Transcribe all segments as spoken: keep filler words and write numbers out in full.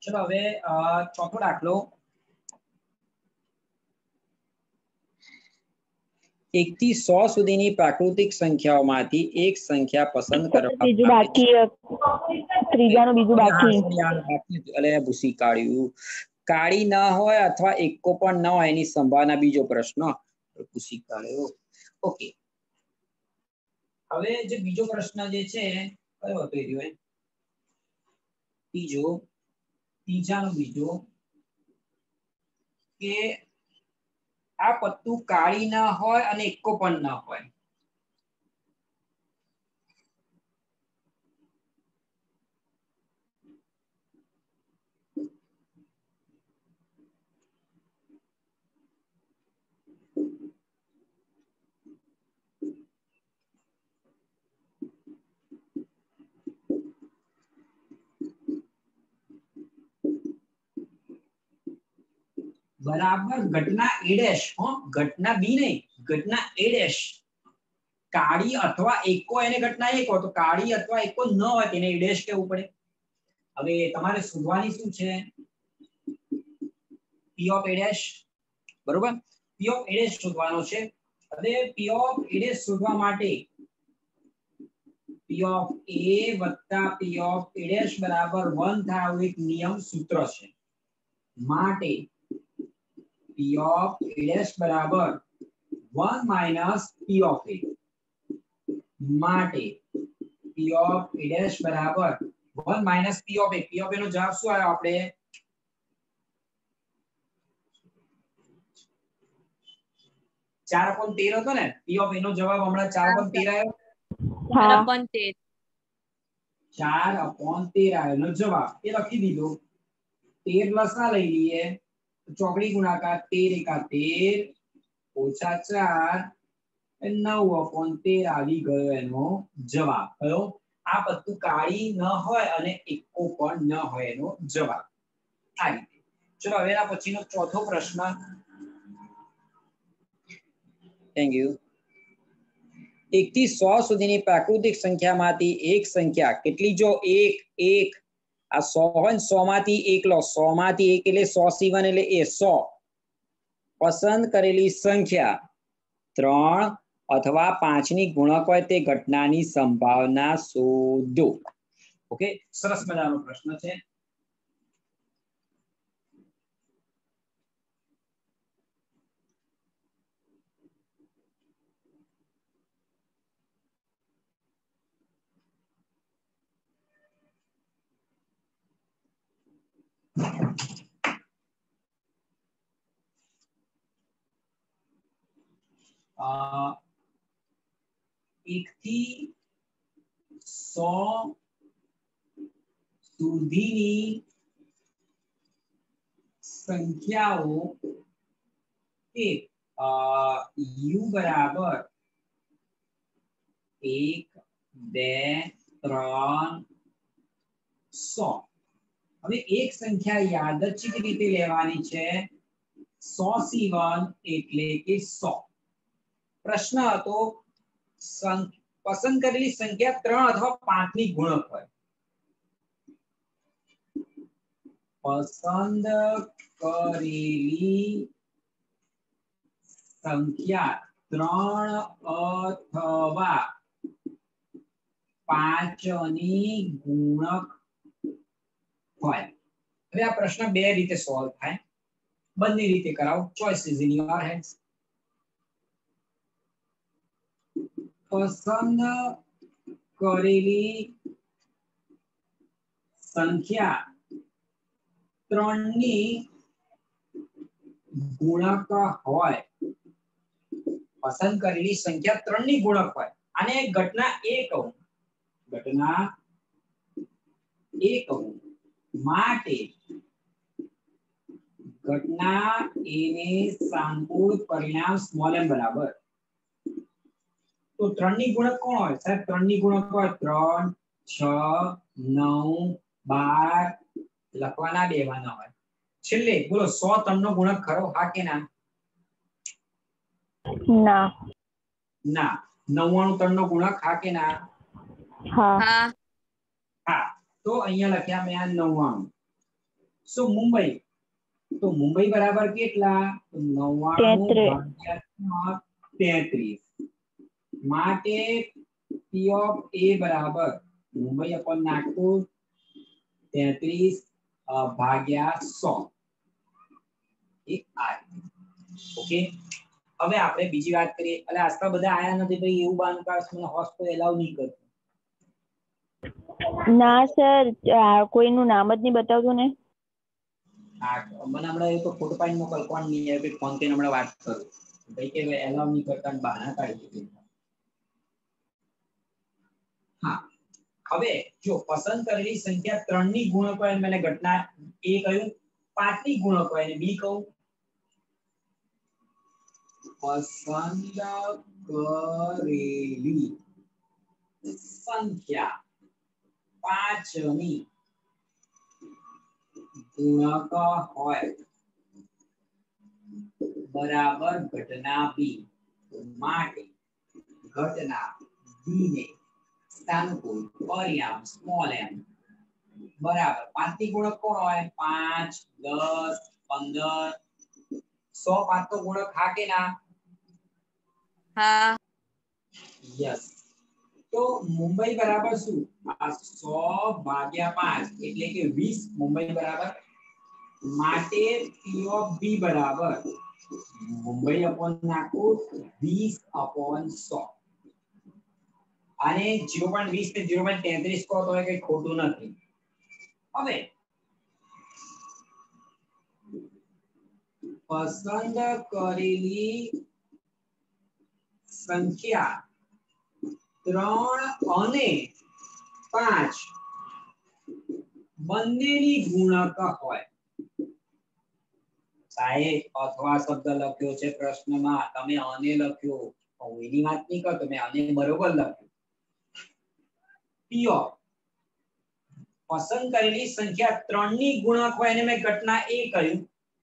चलो હવે ચોથો દાખલો एक થી सौ સુધીની પ્રાકૃતિક સંખ્યાઓમાંથી એક સંખ્યા પસંદ કરવા બીજું બાકી ત્રીજાનું બીજું બાકી એટલે ભૂસી કાઢ્યું કાળી ન હોય અથવા એકો પણ ન હોય એની સંભાવના બીજો પ્રશ્ન ભૂસી કાઢ્યો ઓકે હવે જે બીજો પ્રશ્ન જે છે કયો હતો એ રહ્યો ત્રીજો ત્રીજાનો બીજો કે આ પત્તું કાળી ન હોય અને એકો પણ ન હોય बराबर घटना ए डैश हो घटना बी नहीं घटना ए डैश काड़ी अथवा एको एने घटना एक हो तो काड़ी अथवा एको न હોય તેને ए डैश કેવું પડે હવે તમારે શોધવાની શું છે p ઓફ a ડેશ બરોબર p ઓફ a ડેશ શોધવાનો છે હવે p ઓફ a ડેશ શોધવા માટે p ઓફ a વત્તા p ઓફ a ડેશ બરાબર એક થાય આવું એક નિયમ સૂત્ર છે માટે P of A dash बराबर one minus P of A माटे P of A dash बराबर one minus P of A P of A નો જવાબ શું આવ્યો આપણે ચાર પોઈન્ટ તેર હતો ને P of A નો જવાબ હમણાં ચાર પોઈન્ટ તેર આવ્યો હા ચાર પોઈન્ટ તેર આવ્યો નો જવાબ એ લખી દીધો તેર લસા લઈ લઈએ ચોકડી ગુણાકાર તેર એકા તેર ઓછા ચાર નવ अपॉन તેર આવી ગયો એનો જવાબ કયો આ પત્તું કાળી ન હોય અને એકો પણ ન હોય એનો જવાબ આ રીતે ચલો હવે એના પછીનો ચોથો પ્રશ્ન થેન્ક યુ એક થી सौ સુધીની પ્રાકૃતિક સંખ્યામાંથી એક સંખ્યા કેટલી જો એક એક आ सौ सौ माथी एक लो सौ माथी एक એટલે सौ सीवन એટલે એ सौ પસંદ કરેલી સંખ્યા ત્રણ અથવા પાંચ ની ગુણક હોય તે ઘટનાની સંભાવના શોધો ઓકે સરસ મજાનો પ્રશ્ન છે एक थी सौ सुधीनी संख्याओं के यू बराबर एक बे त्रण सौ હવે એક સંખ્યા યાદચ્છિક રીતે લેવાની છે सौ सीवन એટલે કે सौ પ્રશ્ન હતો પસંદ કરેલી સંખ્યા ત્રણ અથવા પાંચ ની ગુણક હોય પસંદ કરેલી સંખ્યા ત્રણ અથવા પાંચ ની ગુણક હોય હવે આ પ્રશ્ન બે રીતે સોલ્વ થાય બંને રીતે કરાવો choice is in your hands પસંદ કરેલી સંખ્યા ત્રણ ની ગુણક હોય પસંદ કરેલી સંખ્યા ત્રણ ની ગુણક હોય આને ઘટના એ કહું ઘટના એ કહું માટે घटना ए ने संपूर्ण परिणाम स्मॉल m बराबर तो ત્રણ ની ગુણક કોણ હોય સાહેબ ત્રણ ની ગુણક હોય ત્રણ છ નવ બાર લખવાના દેવાના હોય છેલ્લે બોલો सौ ત્રણ નો ગુણક ખરો હા કે ના ના ના નવ્વાણું ત્રણ નો ગુણક હા કે ના હા હા તો અહીંયા લખ્યા મેં આ નવ્વાણું સો મુંબઈ, તો મુંબઈ બરાબર કેટલા? નવ્વાણું ભાગ્યા તેત્રીસ. માટે પી ઓફ એ બરાબર મુંબઈ અપોન નાગપુર તેત્રીસ ભાગ્યા સો. એક આ. ઓકે, હવે આપણે બીજી વાત કરીએ. એટલે આજકાલ બધા આયા નથી ભાઈ, એવું બાંધ કાઢ મને હોસ્ટેલ એલાઉ નહીં કરતું. ના સર, કોઈનું નામ જ નહીં બતાવતું ને. હા, મને હમણાં એ તો ફોટો પાડીને મોકલ, કોણ નહીં આવે ફોન કરીને હમણાં વાત કરું ભાઈ કે એલાઉ નહીં કરતા ને બહાના કાઢી દીધું. હા, હવે જો પસંદ કરેલી સંખ્યા ત્રણ ની ગુણકો હોય મને ઘટના એ કહ્યું, પાંચ ની ગુણકો હોય બી કહું. પસંદ કરેલી સંખ્યા પાંચ ની ગુણક હોય બરાબર ઘટના બી, માટે ઘટના બી ને સાનુકૂળ પરિણામ સ્મોલ એમ બરાબર પાંચ ની ગુણક કોણ હોય? પાંચ, દસ, પંદર, સો. પાંચ તો ગુણક હા કે ના? હા. યસ. તો મુંબઈ બરાબર શું? આ સો ભાગ્યા પાંચ એટલે કે વીસ મુંબઈ બરાબર. માટે પી ઓફ બી બરાબર મુંબઈ અપોન નાગપુર વીસ અપોન સો. અને ઝીરો પોઈન્ટ વીસ ને ઝીરો પોઈન્ટ તેત્રીસ કહો તો કઈ ખોટું નથી. હવે પસંદ કરેલી સંખ્યા ત્રણ અને પાંચ બંનેની ગુણક હોય. સાહેબ અથવા શબ્દ લખ્યો છે પ્રશ્નમાં, તમે અને લખ્યો, હું એની વાત નહીં કરતો, મેં અને બરોબર લખ્યું. પી ઓફ પસંદ કરેલી સંખ્યા ત્રણ ની ગુણક હોય એને મેં ઘટના એ કહ્યું.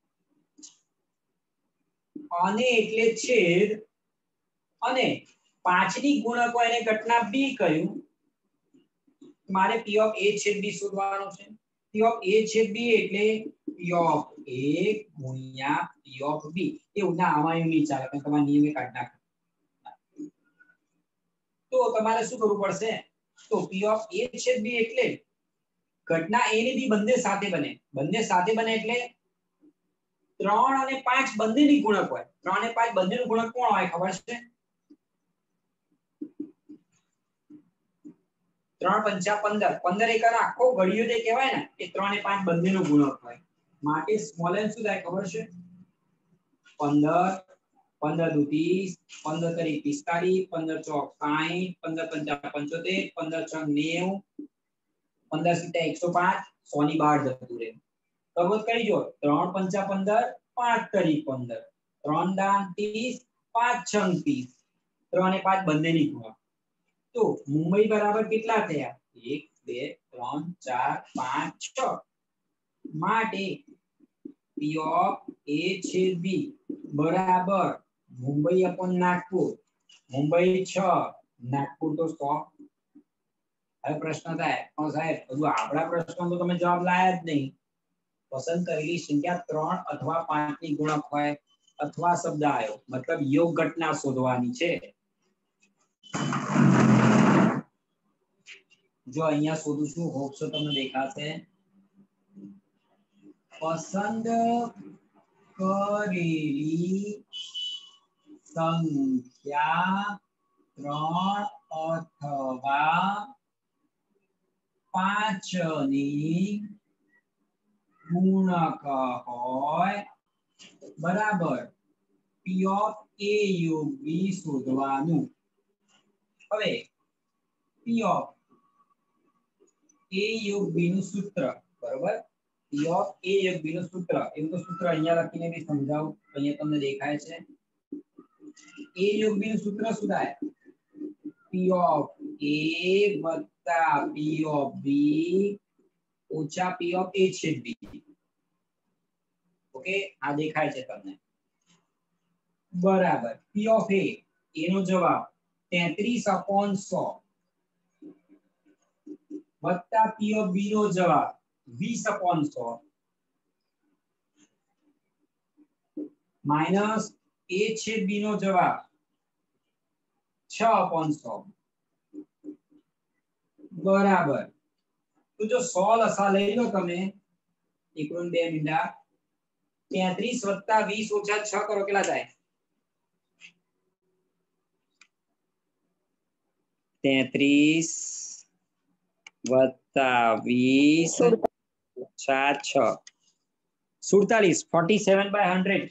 અને એટલે છેદ, અને પાંચ ની ગુણક હોય એને ઘટના બી કહ્યું. મારે પી ઓફ એ છેદ બી શોધવાનો છે. પી ઓફ એ છેદ બી એટલે પી ઓફ એ ગુણ્યા પી ઓફ બી. એવું ના આમાં એવું નહીં ચાલે, તમારે નિયમે કાઢી નાખો. તો તમારે શું કરવું પડશે? તો પી ઓફ એ છેદ બી એટલે ઘટના એ ને બી બંને સાથે બને. બંને સાથે બને એટલે ત્રણ અને પાંચ બંનેની ગુણક હોય. ત્રણ અને પાંચ બંનેનું ગુણક કોણ હોય ખબર છે? ત્રણ પંચા પંદર. પંદર એક આખો ઘડિયો જે કહેવાય ને એ ત્રણ અને પાંચ બંનેનું ગુણક હોય. માટે સ્મોલ એન શું થાય ખબર છે? પંદર, પંદર દુ ત્રીસ, પંદર તરી પિસ્તાલીસ, પંદર ચોક સાઈઠ, પંદર પંચા પંચોતેર, પંદર છ નેવું, પંદર સિત્તેર એકસો પાંચ, સો ની બાર જતું રહે. તરત કરી જો ત્રણ પંચા પંદર, પાંચ તરી પંદર, ત્રણ દાન ત્રીસ, પાંચ છંગ ત્રીસ, ત્રણ અને પાંચ બંનેની ગુણક. તો મુંબઈ બરાબર કેટલા થયા? એક, બે, ત્રણ, ચાર, પાંચ, છ. માટે પી ઓફ એ છેદ બી બરાબર મુંબઈ અપોન નાગપુર. મુંબઈ છ, નાગપુર તો સો. હવે પ્રશ્ન થાય પણ સાહેબ બધું આપણા પ્રશ્નો તો તમે જવાબ લાયા જ નહીં. પસંદ કરેલી સંખ્યા ત્રણ અથવા પાંચ ની ગુણક હોય અથવા શબ્દ આવ્યો મતલબ યોગ ઘટના શોધવાની છે. જો અહીંયા શોધું છું, હોપ છો તમને દેખાશે. પસંદ કરેલી સંખ્યા ત્રણ અથવા પાંચ ની ગુણક હોય બરાબર પી ઓફ એ યોગ બી શોધવાનું. હવે પી ઓફ એ યોગ બી નું સૂત્ર બરોબર. પી ઓફ એ યોગ બી નું સૂત્ર એવું તો સૂત્ર અહીંયા લખીને બી સમજાવું. અહીંયા તમને દેખાય છે. એ યોગ બી નું સૂત્ર શું થાય? પી ઓફ એ વત્તા પી ઓફ બી ઓછા પી ઓફ એ છેદ બી. ઓકે, આ દેખાય છે તમને બરાબર. પી ઓફ એ એનો જવાબ તેત્રીસ અપોન સો વત્તા પી ઓફ બી નો જવાબ વીસ અપોન સો માઇનસ a છેદ b નો જવાબ છ upon સો બરાબર. તો જો સો લસા લઈ લો તમે એક ને બે મીંડા તેત્રીસ વત્તા વીસ ઓછા છ કરો કેટલા થાય? તેત્રીસ વત્તા વીસ ઓછા છ સુડતાલીસ ફોર્ટી સેવન બાય હંડ્રેડ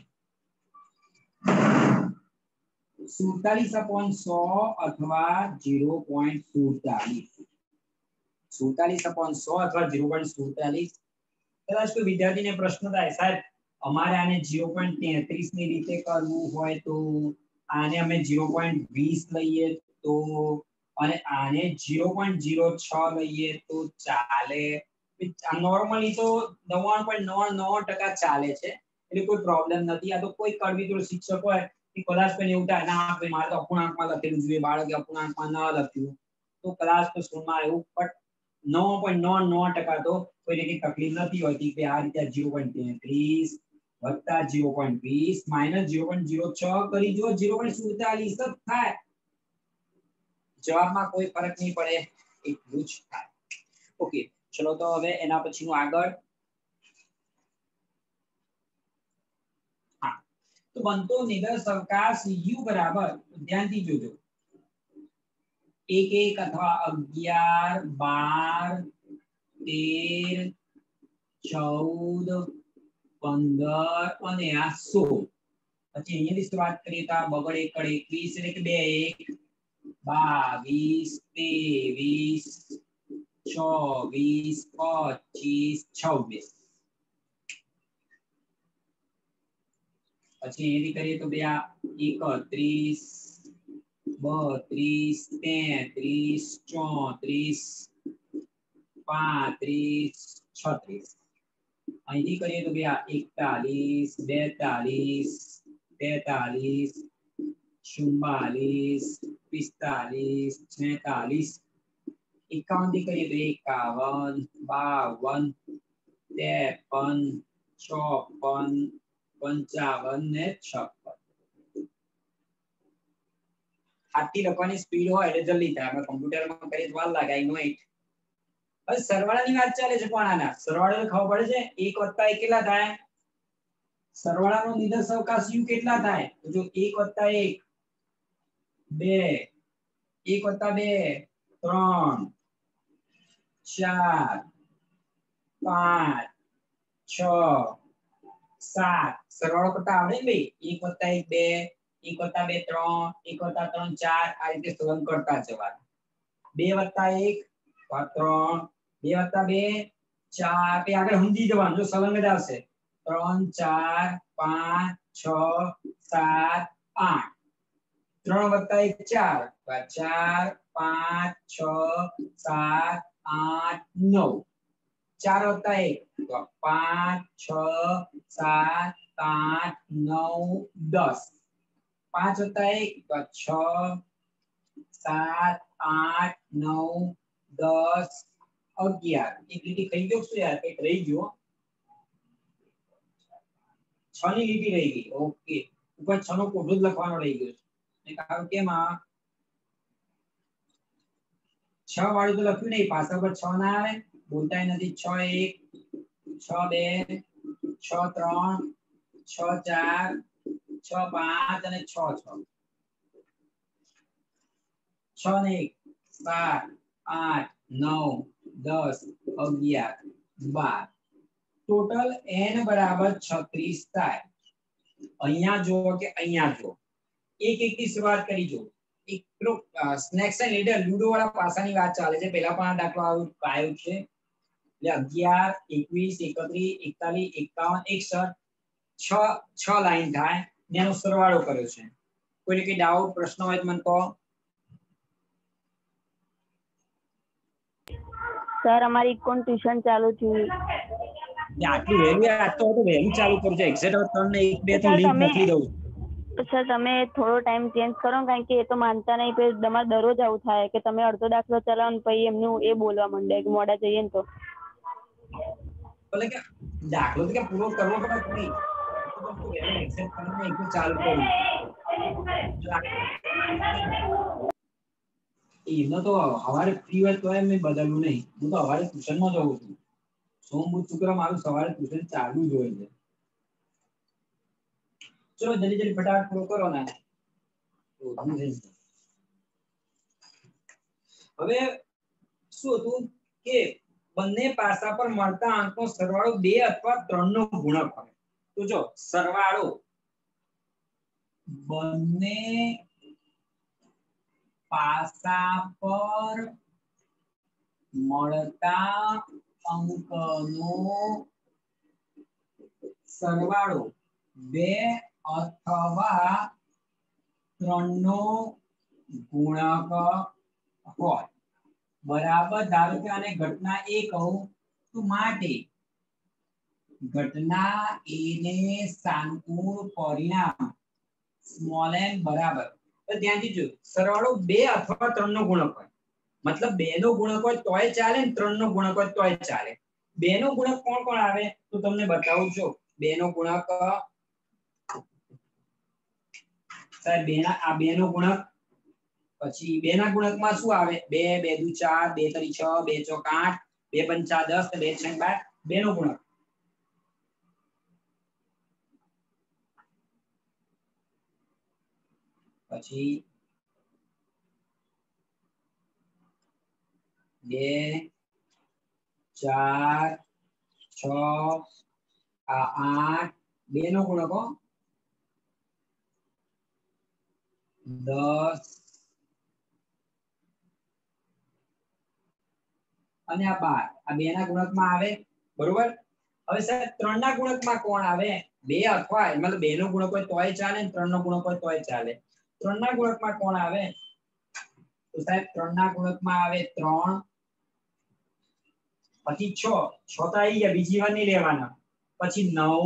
સુડતાલીસ અપોન સો અથવા ઝીરો પોઈન્ટ સુડતાલીસ સુડતાલીસ અપોન સો અથવા ઝીરો પોઈન્ટ સુડતાલીસ. કદાચ કોઈ વિદ્યાર્થીને પ્રશ્ન થાય સાહેબ અમારે આને ઝીરો પોઈન્ટ તેત્રીસ ની રીતે કરવું હોય તો આને અમે ઝીરો પોઈન્ટ વીસ લઈએ તો અને આને ઝીરો પોઈન્ટ ઝીરો છ લઈએ તો ચાલે? નોર્મલી તો નવ્વાણું પોઈન્ટ નવ્વાણું નવ્વાણું ટકા ચાલે છે એટલે કોઈ પ્રોબ્લેમ નથી. આ તો કોઈ કડવી શિક્ષક હોય કે કદાચ પણ એવું થાય ના ભાઈ મારે તો અપૂર્ણાંકમાં લખેલું જોઈએ બાળકે અપૂર્ણાંકમાં ન લખ્યું તો કદાચ તો સ્કૂલમાં એવું બટ નવ્વાણું પોઈન્ટ નવ્વાણું નવ્વાણું ટકા તો કોઈ કઈ તકલીફ નથી હોતી કે આ રીતે ઝીરો પોઈન્ટ તેત્રીસ વત્તા ઝીરો પોઈન્ટ વીસ માઇનસ ઝીરો પોઈન્ટ ઝીરો છ કરી જો ઝીરો પોઈન્ટ સુડતાલીસ જ થાય. જવાબમાં કોઈ ફરક નહીં પડે એટલું જ થાય. ઓકે ચલો તો હવે એના પછીનું આગળ હા તો બનતો નિદર્શ અવકાશ u બરાબર ધ્યાનથી જોજો એક એક અથવા અગિયાર બાર તેર ચૌદ પંદર અને આ સોળ. પછી અહીંયાથી શરૂઆત કરીએ તો આ બગડ એકડ એકવીસ એટલે કે બે એક બાવીસ ત્રેવીસ ચોવીસ પચીસ છવ્વીસ. પછી અહીંયાથી કરીએ તો બે આ એકત્રીસ બત્રીસ તેત્રીસ ચોત્રીસ પાંત્રીસ છત્રીસ. અહીંથી કરીએ તો બે આ એકતાલીસ બેતાલીસ તેતાલીસ ચુમ્માલીસ પિસ્તાલીસ છેતાલીસ. એકાવન થી કરીએ તો એકાવન બાવન ત્રેપન ચોપન પંચાવન ને છપ્પન. હાથથી લખવાની સ્પીડ હોય એટલે જલ્દી થાય. આપણે કમ્પ્યુટરમાં કરીએ તો વાર લાગે આઈ નો ઇટ. હવે સરવાળાની વાત ચાલે છે પણ આના સરવાળો ખબર પડે છે એક વત્તા એક કેટલા થાય? સરવાળાનો નિદર્શ અવકાશ u કેટલા થાય? તો જો એક વત્તા એક બે એક વત્તા બે ત્રણ ચાર પાંચ છ સાત. સરવાળો કરતા આવડે ને ભાઈ? એક વત્તા એક બે એક વત્તા બે ત્રણ એક વત્તા ત્રણ ચાર આ રીતે સળંગ કરતા જવાનું. બે વત્તા એક ત્રણ બે વત્તા બે ચાર બે આગળ સમજી જવાનું જો સળંગ જ આવશે. ત્રણ ચાર પાંચ છ સાત આઠ. ત્રણ વત્તા એક ચાર ચાર પાંચ છ સાત આઠ નવ. ચાર વત્તા એક તો પાંચ છ સાત આઠ નવ દસ. પાંચ વત્તા એક તો છ સાત આઠ નવ દસ અગિયાર. એક લીટી ખાઈ ગયો છું યાર કઈક રહી ગયો. છ ની લીટી રહી ગઈ. ઓકે ઉપર છ નો કોઠો જ લખવાનો રહી ગયો છે કારણ કે માં છ વાળું તો લખ્યું નહીં પાછળ પર છ ના આવે બોલતાય નથી. છ એક છ બે છ ત્રણ છ ચાર છ પાંચ અને છ છ. છ ને એક સાત આઠ નવ દસ અગિયાર બાર. ટોટલ n બરાબર છત્રીસ થાય. અહીંયા જો કે અહીંયા જો એક એક થી શરૂઆત કરી જો. એક પેલો સ્નેક્સ એન્ડ લેડર લૂડો વાળા પાસાની વાત ચાલે છે. પહેલા પણ આ દાખલો આવ્યો છે એટલે અગિયાર એકવીસ એકત્રીસ એકતાલીસ એકાવન એકસઠ છ છ લાઈન થાય ને એનો સરવાળો કર્યો છે. કોઈને કઈ ડાઉટ પ્રશ્ન હોય તો મને કહો. સર અમારી ઇકોન ટ્યુશન ચાલુ થયું. આટલું વહેલું આજ તો તો વહેલું ચાલુ કરું છે. એક્ઝેક્ટ હવે તમને એક બે તો લિંક મોકલી દઉં. સર તમે થોડો ટાઈમ ચેન્જ કરો કારણ કે એ તો માનતા નહીં પછી તમારે દરરોજ આવું થાય કે તમે અડધો દાખલો ચલાવો ને પછી એમનું એ બોલવા માંડે કે મોડા જઈએ ને તો એટલે કે દાખલો તો કે પૂરો કરવો પડે નહીં એક્સેપ્ટ કરીને એક ચાલુ કરું એનો તો સવારે ફ્રી હોય તો મેં બદલવું નહીં. હું તો સવારે ટ્યુશનમાં જઉં છું. સોમ બુધ શુક્ર મારું સવારે ટ્યુશન ચાલુ જ હોય છે. ચલો જલ્દી જલ્દી ફટાફટ પૂરો કરો ને. હવે શું હતું કે બંને પાસા પર મળતા અંકનો સરવાળો બે અથવા ત્રણ નો ગુણક હોય. તો જો સરવાળો બંને પાસા પર મળતા અંકનો સરવાળો બે અથવા ત્રણ નો ગુણક હોય. બરાબર. ધારો કે આને ઘટના એ કહું તો માટે ઘટના એ ને સાનુકૂળ પરિણામ સ્મોલ n બરાબર. તો ધ્યાનથી જો સરવાળો બે અથવા ત્રણ નો ગુણક હોય. મતલબ બે નો ગુણક હોય તોય ચાલે ને ત્રણ નો ગુણક હોય તોય ચાલે. બે નો ગુણક કોણ કોણ આવે તો તમને બતાવું છું. બે નો ગુણક સાહેબ બે ના આ બે નો ગુણક પછી બે ના ગુણકમાં શું આવે? બે બે દુ ચાર, બે તરી છ, બે ચોક આઠ, બે પંચા દસ, બે છંગ બાર. બે નો ગુણક પછી બે ચાર છ આ આઠ બે નો ગુણક દસ અને આ બાર. આ બે ના ગુણકમાં આવે. બરોબર. હવે સાહેબ ત્રણ ના ગુણકમાં કોણ આવે? બે અથવા મતલબ બે નો ગુણક હોય તોય ચાલે ને ત્રણ નો ગુણક હોય તોય ચાલે. ત્રણ ના ગુણકમાં કોણ આવે? તો સાહેબ ત્રણ ના ગુણકમાં આવે ત્રણ પછી છ. છ તો આવી ગયા, બીજી વાર નહીં લેવાના. પછી નવ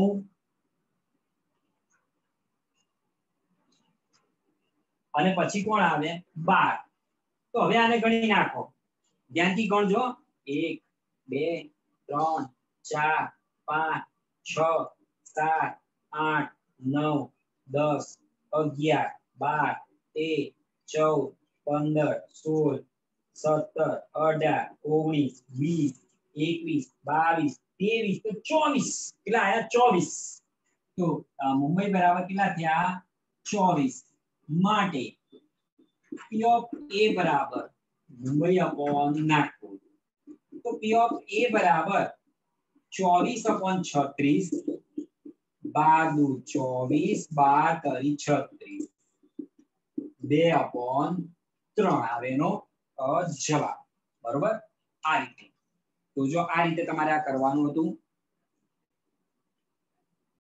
અને પછી કોણ આવે? બાર. તો હવે આને ગણી નાખો. ધ્યાનથી ગણજો. એક બે ત્રણ ચાર પાંચ છ સાત આઠ નવ દસ અગિયાર બાર તેર ચૌદ પંદર સોળ સત્તર અઢાર ઓગણીસ વીસ એકવીસ બાવીસ ત્રેવીસ તો ચોવીસ. કેટલા આયા? ચોવીસ. તો મુંબઈ બરાબર કેટલા થયા? ચોવીસ. માટે P of A બરાબર મુંબઈ અપોન નાગપુર. તો P of A બરાબર ચોવીસ અપોન છત્રીસ. બાર દુ ચોવીસ, બાર તરી છત્રીસ, બે અપોન ત્રણ આવે એનો જવાબ. બરોબર. આ રીતે તો જો આ રીતે તમારે આ કરવાનું હતું.